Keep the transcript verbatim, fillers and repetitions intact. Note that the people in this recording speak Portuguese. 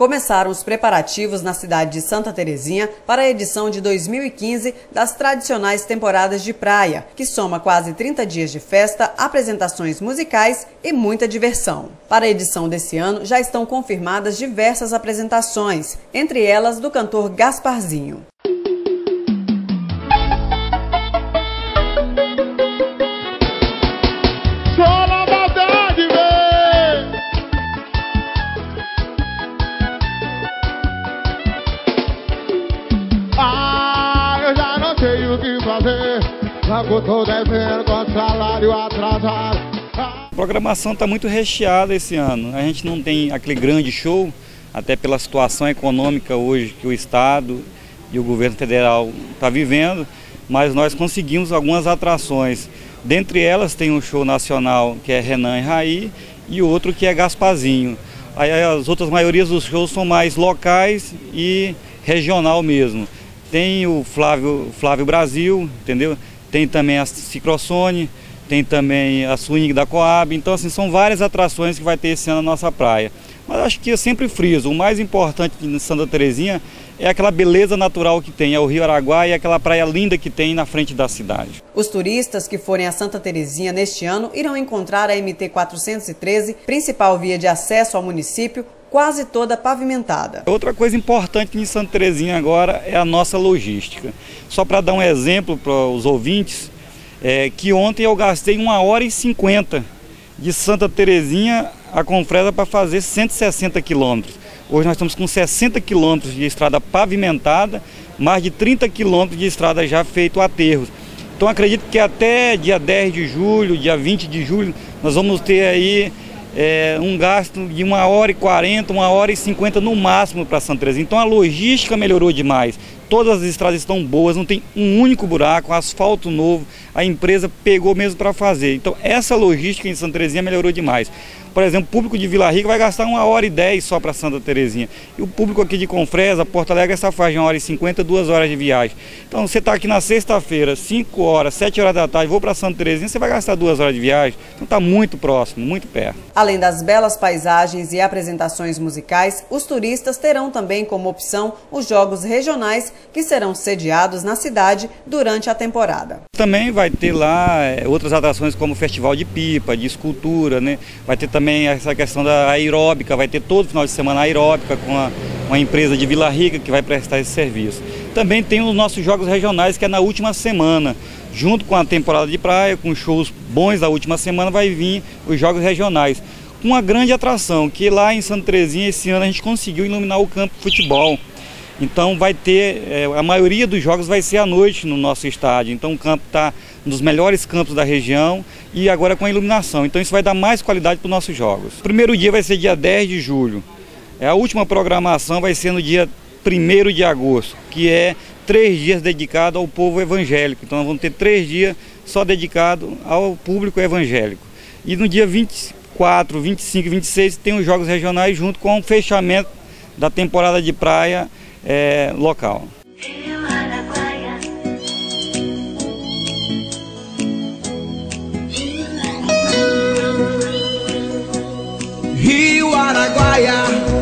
Começaram os preparativos na cidade de Santa Terezinha para a edição de dois mil e quinze das tradicionais temporadas de praia, que soma quase trinta dias de festa, apresentações musicais e muita diversão. Para a edição desse ano já estão confirmadas diversas apresentações, entre elas do cantor Gasparzinho. Tô devendo com salário atrasado. A programação está muito recheada esse ano. A gente não tem aquele grande show, até pela situação econômica hoje que o Estado e o governo federal está vivendo, mas nós conseguimos algumas atrações. Dentre elas tem um show nacional que é Renan e Raí e outro que é Gasparzinho. Aí as outras maiorias dos shows são mais locais e regional mesmo. Tem o Flávio, Flávio Brasil, entendeu? Tem também a Cicrosone, tem também a Swing da Coab. Então, assim, são várias atrações que vai ter esse ano na nossa praia. Mas acho que eu sempre friso, o mais importante de Santa Terezinha é aquela beleza natural que tem, é o Rio Araguaia e aquela praia linda que tem na frente da cidade. Os turistas que forem a Santa Terezinha neste ano irão encontrar a M T quatrocentos e treze, principal via de acesso ao município, quase toda pavimentada. Outra coisa importante em Santa Terezinha agora é a nossa logística. Só para dar um exemplo para os ouvintes, é que ontem eu gastei uma hora e cinquenta de Santa Terezinha a Confresa para fazer cento e sessenta quilômetros. Hoje nós estamos com sessenta quilômetros de estrada pavimentada, mais de trinta quilômetros de estrada já feito aterros. Então acredito que até dia dez de julho, dia vinte de julho, nós vamos ter aí É, um gasto de uma hora e quarenta, uma hora e cinquenta no máximo para Santa Terezinha. Então a logística melhorou demais. Todas as estradas estão boas, não tem um único buraco, asfalto novo, a empresa pegou mesmo para fazer. Então essa logística em Santa Terezinha melhorou demais. Por exemplo, o público de Vila Rica vai gastar uma hora e dez só para Santa Terezinha. E o público aqui de Confresa, Porto Alegre, essa faz de uma hora e cinquenta, duas horas de viagem. Então você está aqui na sexta-feira, cinco horas, sete horas da tarde, vou para Santa Terezinha, você vai gastar duas horas de viagem. Então está muito próximo, muito perto. Além das belas paisagens e apresentações musicais, os turistas terão também como opção os jogos regionais que serão sediados na cidade durante a temporada. Também vai ter lá é, outras atrações como o Festival de Pipa, de escultura, né? Vai ter também Também essa questão da aeróbica, vai ter todo final de semana aeróbica com a, uma empresa de Vila Rica que vai prestar esse serviço. Também tem os nossos jogos regionais, que é na última semana. Junto com a temporada de praia, com shows bons da última semana, vai vir os jogos regionais. Uma grande atração, que lá em Santa Terezinha esse ano a gente conseguiu iluminar o campo de futebol. Então vai ter, é, a maioria dos jogos vai ser à noite no nosso estádio. Então o campo está um dos melhores campos da região e agora com a iluminação. Então isso vai dar mais qualidade para os nossos jogos. O primeiro dia vai ser dia dez de julho. A última programação vai ser no dia primeiro de agosto, que é três dias dedicado ao povo evangélico. Então nós vamos ter três dias só dedicado ao público evangélico. E no dia vinte e quatro, vinte e cinco e vinte e seis tem os jogos regionais junto com o fechamento da temporada de praia É, local. Rio Araguaia, Rio Araguaia.